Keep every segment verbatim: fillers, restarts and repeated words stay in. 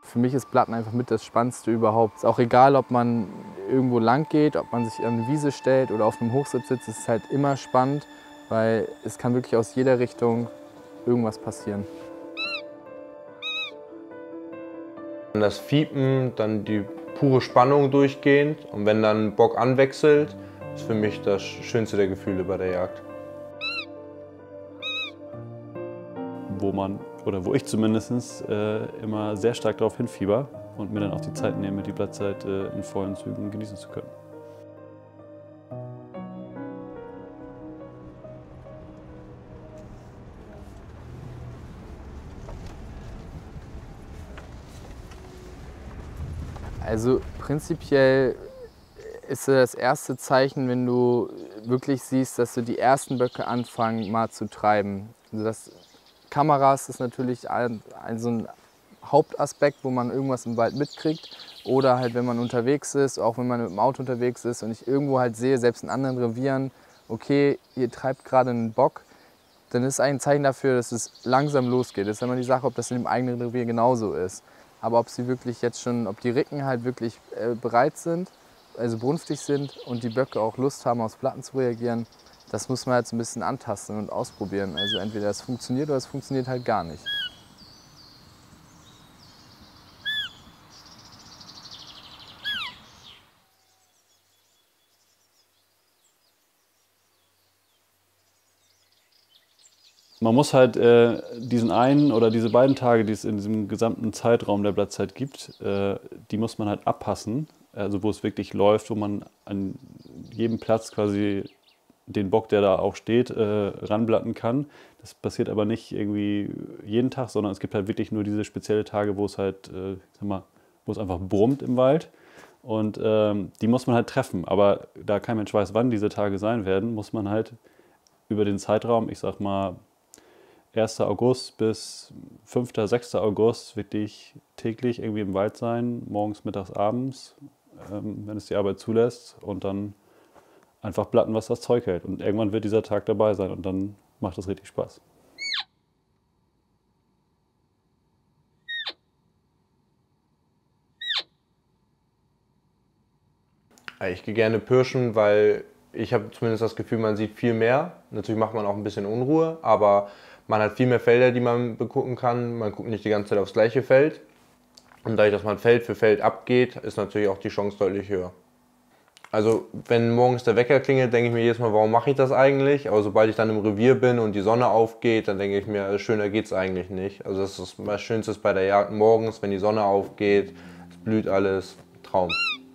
Für mich ist Blatten einfach mit das Spannendste überhaupt. Ist auch egal, ob man irgendwo lang geht, ob man sich an eine Wiese stellt oder auf einem Hochsitz sitzt, es ist halt immer spannend, weil es kann wirklich aus jeder Richtung irgendwas passieren. Das Fiepen, dann die pure Spannung durchgehend und wenn dann ein Bock anwechselt, ist für mich das schönste der Gefühle bei der Jagd. Wo man, oder wo ich zumindest, äh, immer sehr stark darauf hinfieber und mir dann auch die Zeit nehme, die Blattzeit äh, in vollen Zügen genießen zu können. Also prinzipiell ist das erste Zeichen, wenn du wirklich siehst, dass so die ersten Böcke anfangen mal zu treiben. Also das Kameras ist natürlich ein, ein, so ein Hauptaspekt, wo man irgendwas im Wald mitkriegt. Oder halt, wenn man unterwegs ist, auch wenn man mit dem Auto unterwegs ist und ich irgendwo halt sehe, selbst in anderen Revieren, okay, hier treibt gerade ein Bock, dann ist ein Zeichen dafür, dass es langsam losgeht. Das ist immer die Sache, ob das in dem eigenen Revier genauso ist. Aber ob sie wirklich jetzt schon, ob die Ricken halt wirklich äh, bereit sind, also brunftig sind und die Böcke auch Lust haben, aufs Blatten zu reagieren, das muss man halt so ein bisschen antasten und ausprobieren. Also entweder es funktioniert oder es funktioniert halt gar nicht. Man muss halt äh, diesen einen oder diese beiden Tage, die es in diesem gesamten Zeitraum der Blattzeit gibt, äh, die muss man halt abpassen. Also wo es wirklich läuft, wo man an jedem Platz quasi den Bock, der da auch steht, äh, ranblatten kann. Das passiert aber nicht irgendwie jeden Tag, sondern es gibt halt wirklich nur diese speziellen Tage, wo es halt, äh, ich sag mal, wo es einfach brummt im Wald. Und ähm, die muss man halt treffen. Aber da kein Mensch weiß, wann diese Tage sein werden, muss man halt über den Zeitraum, ich sag mal, erster August bis fünfter, sechster August wirklich täglich irgendwie im Wald sein, morgens, mittags, abends, ähm, wenn es die Arbeit zulässt und dann einfach blatten, was das Zeug hält. Und irgendwann wird dieser Tag dabei sein und dann macht es richtig Spaß. Ich gehe gerne pirschen, weil ich habe zumindest das Gefühl, man sieht viel mehr. Natürlich macht man auch ein bisschen Unruhe, aber man hat viel mehr Felder, die man begucken kann. Man guckt nicht die ganze Zeit aufs gleiche Feld. Und dadurch, dass man Feld für Feld abgeht, ist natürlich auch die Chance deutlich höher. Also wenn morgens der Wecker klingelt, denke ich mir jedes Mal, warum mache ich das eigentlich? Aber sobald ich dann im Revier bin und die Sonne aufgeht, dann denke ich mir, schöner geht es eigentlich nicht. Also das ist das Schönste bei der Jagd morgens, wenn die Sonne aufgeht, es blüht alles, Traum.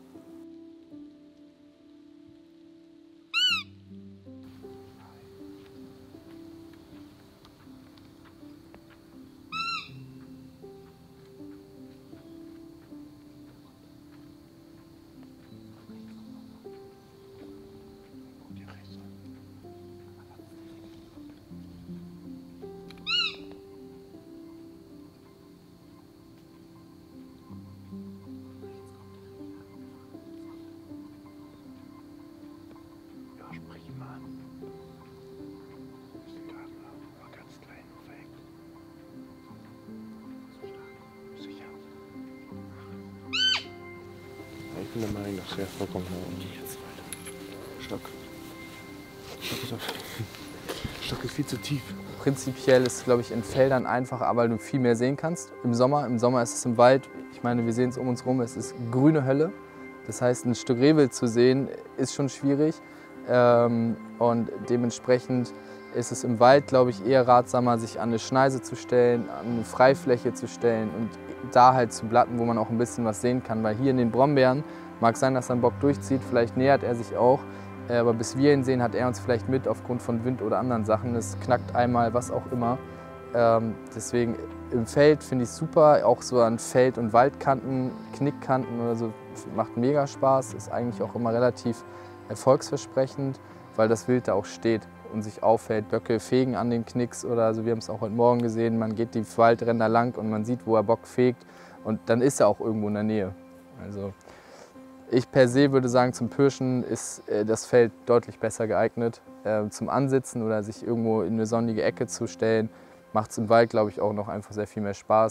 Ich bin der Meinung, dass er vollkommen nach unten. Stock. Stock ist, auf. Stock ist viel zu tief. Prinzipiell ist es, glaube ich, in Feldern einfacher, weil du viel mehr sehen kannst. Im Sommer, im Sommer ist es im Wald, ich meine, wir sehen es um uns herum, es ist grüne Hölle. Das heißt, ein Stück Rehwild zu sehen, ist schon schwierig. Ähm, und dementsprechend ist es im Wald, glaube ich, eher ratsamer, sich an eine Schneise zu stellen, an eine Freifläche zu stellen und da halt zu blatten, wo man auch ein bisschen was sehen kann. Weil hier in den Brombeeren mag sein, dass ein Bock durchzieht, vielleicht nähert er sich auch. Aber bis wir ihn sehen, hat er uns vielleicht mit aufgrund von Wind oder anderen Sachen. Es knackt einmal, was auch immer. Ähm, deswegen im Feld finde ich super, auch so an Feld- und Waldkanten, Knickkanten oder so, macht mega Spaß. Ist eigentlich auch immer relativ erfolgsversprechend, weil das Wild da auch steht und sich aufhält. Böcke fegen an den Knicks oder so, wir haben es auch heute Morgen gesehen. Man geht die Waldränder lang und man sieht, wo er Bock fegt und dann ist er auch irgendwo in der Nähe. Also ich per se würde sagen, zum Pirschen ist das Feld deutlich besser geeignet. Zum Ansitzen oder sich irgendwo in eine sonnige Ecke zu stellen, macht es im Wald, glaube ich, auch noch einfach sehr viel mehr Spaß.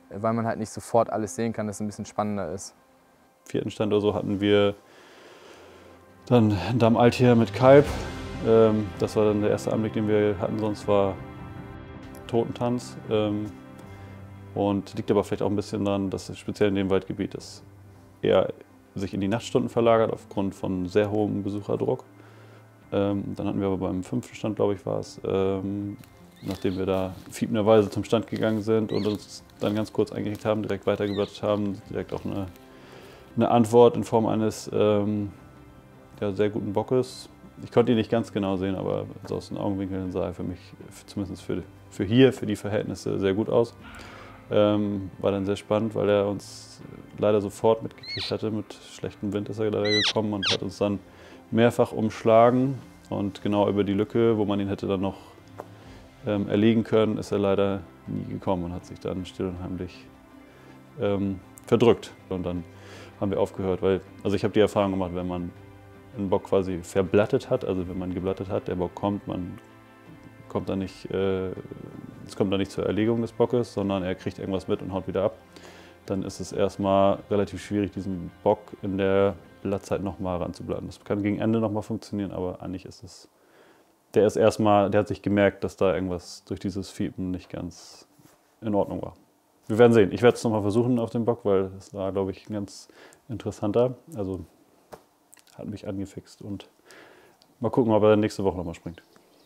weil man halt nicht sofort alles sehen kann, dass es ein bisschen spannender ist. Vierten Stand oder so hatten wir dann Damm Altier mit Kalb. Ähm, das war dann der erste Anblick, den wir hatten, sonst war Totentanz. Ähm, und liegt aber vielleicht auch ein bisschen daran, dass es speziell in dem Waldgebiet das eher sich in die Nachtstunden verlagert aufgrund von sehr hohem Besucherdruck. Ähm, dann hatten wir aber beim fünften Stand, glaube ich, war es, ähm, nachdem wir da fiebenderweise zum Stand gegangen sind und uns dann ganz kurz eingekriegt haben, direkt weitergeblättert haben, direkt auch eine, eine Antwort in Form eines ähm, ja, sehr guten Bockes. Ich konnte ihn nicht ganz genau sehen, aber also aus den Augenwinkeln sah er für mich, zumindest für, für hier, für die Verhältnisse, sehr gut aus. Ähm, war dann sehr spannend, weil er uns leider sofort mitgekriegt hatte. Mit schlechtem Wind ist er leider gekommen und hat uns dann mehrfach umschlagen. Und genau über die Lücke, wo man ihn hätte dann noch ähm, erlegen können, ist er leider nie gekommen und hat sich dann still und heimlich ähm, verdrückt. Und dann haben wir aufgehört, weil, also ich habe die Erfahrung gemacht, wenn man einen Bock quasi verblattet hat, also wenn man geblattet hat, der Bock kommt, man kommt dann nicht, äh, es kommt dann nicht zur Erlegung des Bockes, sondern er kriegt irgendwas mit und haut wieder ab. Dann ist es erstmal relativ schwierig, diesen Bock in der Blattzeit nochmal ranzublatten. Das kann gegen Ende nochmal funktionieren, aber eigentlich ist es, der ist erstmal, der hat sich gemerkt, dass da irgendwas durch dieses Fiepen nicht ganz in Ordnung war. Wir werden sehen. Ich werde es nochmal versuchen auf dem Bock, weil das war, glaube ich, ein ganz interessanter. Also hat mich angefixt und mal gucken, ob er nächste Woche nochmal springt.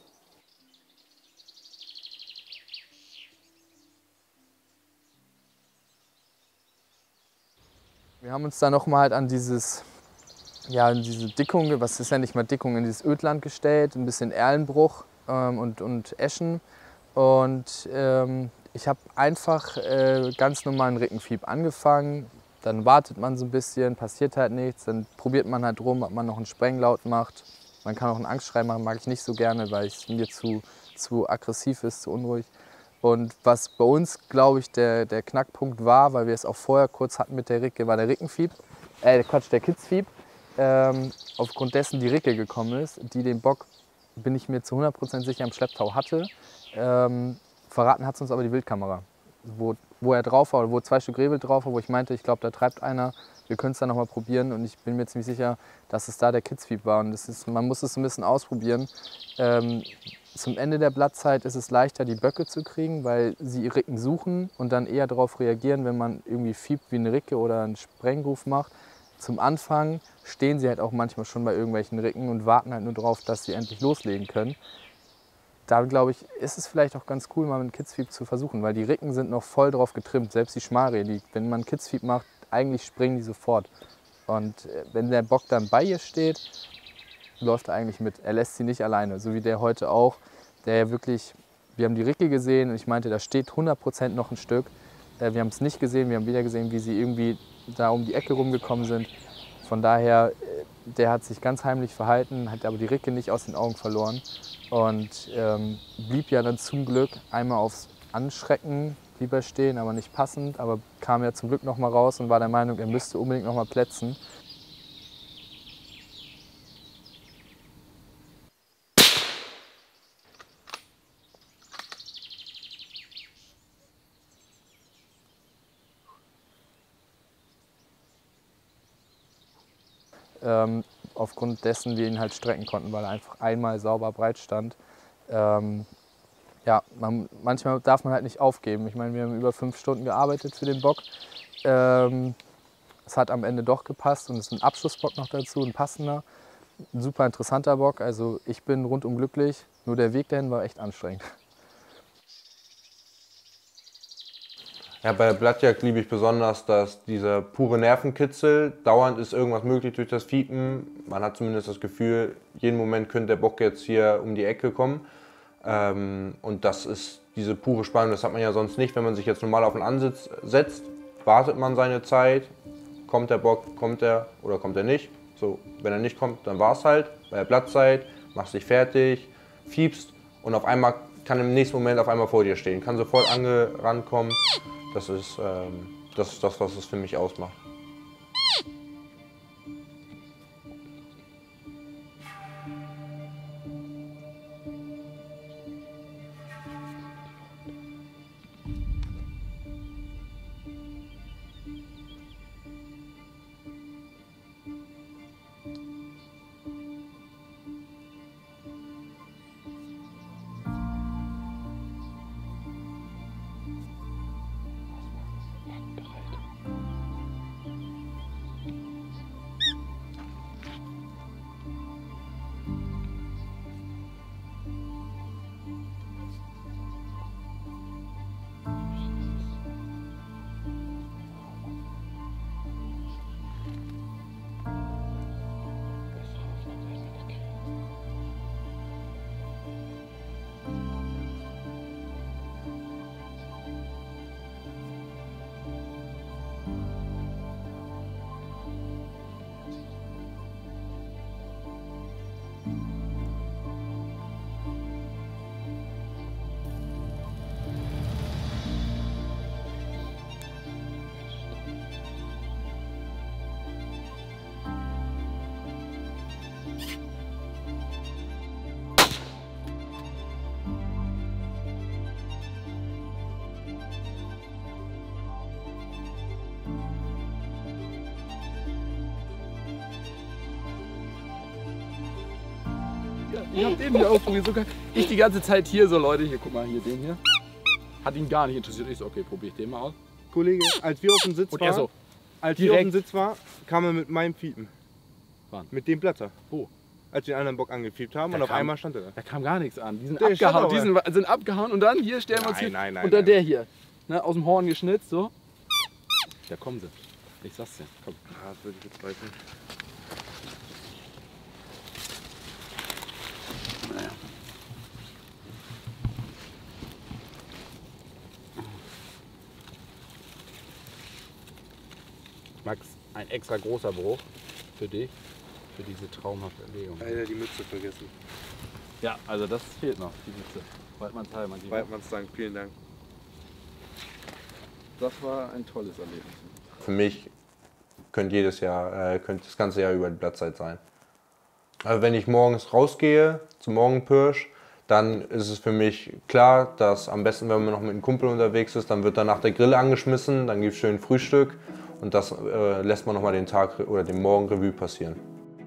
Wir haben uns da nochmal halt an dieses, ja, an diese Dickung, was ist ja nicht mal Dickung, in dieses Ödland gestellt, ein bisschen Erlenbruch ähm, und, und Eschen. Und ähm, ich habe einfach äh, ganz normalen Rickenfieb angefangen. Dann wartet man so ein bisschen, passiert halt nichts. Dann probiert man halt rum, ob man noch einen Sprenglaut macht. Man kann auch einen Angstschrei machen, mag ich nicht so gerne, weil es mir zu, zu aggressiv ist, zu unruhig. Und was bei uns, glaube ich, der, der Knackpunkt war, weil wir es auch vorher kurz hatten mit der Ricke, war der Rickenfieb, äh Quatsch, der Kitzfieb. Ähm, aufgrund dessen die Ricke gekommen ist, die den Bock, bin ich mir zu hundert Prozent sicher, im Schlepptau hatte. Ähm, verraten hat es uns aber die Wildkamera, wo, wo er drauf war, oder wo zwei Stück Rehwild drauf war, wo ich meinte, ich glaube, da treibt einer, wir können es dann nochmal probieren. Und ich bin mir ziemlich sicher, dass es da der Kitzfieb war. Und das ist, man muss es ein bisschen ausprobieren. Ähm, Zum Ende der Blattzeit ist es leichter, die Böcke zu kriegen, weil sie Ricken suchen und dann eher darauf reagieren, wenn man irgendwie fiebt wie eine Ricke oder einen Sprengruf macht. Zum Anfang stehen sie halt auch manchmal schon bei irgendwelchen Ricken und warten halt nur darauf, dass sie endlich loslegen können. Da, glaube ich, ist es vielleicht auch ganz cool, mal mit Kitzfieb zu versuchen, weil die Ricken sind noch voll drauf getrimmt, selbst die Schmarre, die, wenn man Kitzfieb macht, eigentlich springen die sofort. Und wenn der Bock dann bei ihr steht, läuft er eigentlich mit. Er lässt sie nicht alleine, so wie der heute auch, der ja wirklich, wir haben die Ricke gesehen und ich meinte, da steht hundert Prozent noch ein Stück. Wir haben es nicht gesehen, wir haben wieder gesehen, wie sie irgendwie da um die Ecke rumgekommen sind. Von daher, der hat sich ganz heimlich verhalten, hat aber die Ricke nicht aus den Augen verloren und ähm, blieb ja dann zum Glück einmal aufs Anschrecken lieber stehen, aber nicht passend, aber kam ja zum Glück noch mal raus und war der Meinung, er müsste unbedingt noch mal plätzen. Ähm, aufgrund dessen wir ihn halt strecken konnten, weil er einfach einmal sauber breit stand. Ähm, ja, man, manchmal darf man halt nicht aufgeben. Ich meine, wir haben über fünf Stunden gearbeitet für den Bock. Ähm, es hat am Ende doch gepasst und es ist ein Abschlussbock noch dazu, ein passender. Ein super interessanter Bock, also ich bin rundum glücklich, nur der Weg dahin war echt anstrengend. Ja, bei der Blattjagd liebe ich besonders, dass dieser pure Nervenkitzel, dauernd ist irgendwas möglich durch das Fiepen. Man hat zumindest das Gefühl, jeden Moment könnte der Bock jetzt hier um die Ecke kommen. Ähm, und das ist diese pure Spannung, das hat man ja sonst nicht, wenn man sich jetzt normal auf den Ansitz setzt, wartet man seine Zeit, kommt der Bock, kommt er oder kommt er nicht. So, wenn er nicht kommt, dann war es halt. Bei der Blattzeit machst dich fertig, fiebst und auf einmal kann im nächsten Moment auf einmal vor dir stehen, kann sofort angerannt kommen. Das ist, ähm, das ist das, was es für mich ausmacht. Ich hab den hier ausprobiert, sogar ich die ganze Zeit hier so, Leute, hier, guck mal, hier, den hier. Hat ihn gar nicht interessiert. Ich so, okay, probier ich den mal aus. Kollege, als wir auf dem Sitz Und er waren, so, als wir auf direkt- dem Sitz war, kam er mit meinem Fiepen. Wann? Mit dem Platzer. Wo? Als wir den anderen Bock angefiebt haben Der und auf kam- einmal stand er da. Da kam gar nichts an. Die sind Der stand abgehauen, aber. die sind, sind abgehauen und dann hier stellen wir uns Nein, hier nein, nein, unter nein. der hier. Ne, aus dem Horn geschnitzt, so. Da kommen sie. Ich sag's dir. Komm. Ja, das würde ich bezweifeln. Naja. Max, ein extra großer Bruch für dich, für diese traumhafte Erlegung. Alter, die Mütze vergessen. Ja, also das fehlt noch, die Mütze. Waldmannsheim, man sieht. Waldmannsdank, vielen Dank. Das war ein tolles Erlebnis. Für mich könnte jedes Jahr, äh, könnte das ganze Jahr über die Blattzeit sein. Also wenn ich morgens rausgehe zum Morgenpirsch, dann ist es für mich klar, dass am besten, wenn man noch mit einem Kumpel unterwegs ist, dann wird danach der Grill angeschmissen, dann gibt es schön Frühstück und das äh, lässt man nochmal den Tag oder den Morgen Revue passieren.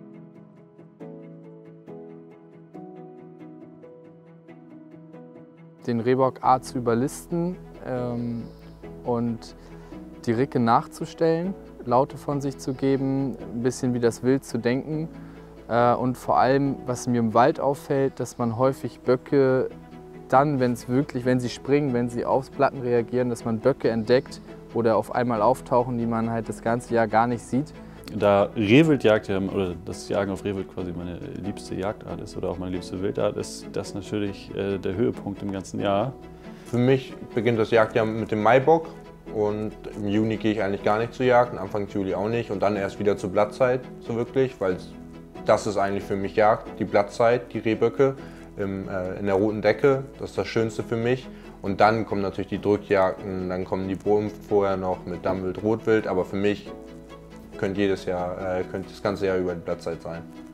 Den Rehbock A zu überlisten ähm, und die Ricke nachzustellen, Laute von sich zu geben, ein bisschen wie das Wild zu denken. Äh, und vor allem, was mir im Wald auffällt, dass man häufig Böcke dann, wenn es wirklich, wenn sie springen, wenn sie aufs Platten reagieren, dass man Böcke entdeckt oder auf einmal auftauchen, die man halt das ganze Jahr gar nicht sieht. Da Rehwildjagd ja, oder das Jagen auf Rehwild quasi meine liebste Jagdart ist oder auch meine liebste Wildart, ist das natürlich äh, der Höhepunkt im ganzen Jahr. Für mich beginnt das Jagdjahr mit dem Maibock und im Juni gehe ich eigentlich gar nicht zur Jagd, und Anfang Juli auch nicht und dann erst wieder zur Blattzeit, so wirklich, weil das ist eigentlich für mich Jagd, die Blattzeit, die Rehböcke im, äh, in der roten Decke, das ist das Schönste für mich. Und dann kommen natürlich die Drückjagden, dann kommen die Brunft vorher noch mit Dammwild, Rotwild, aber für mich könnte jedes Jahr, äh, könnte das ganze Jahr über die Blattzeit sein.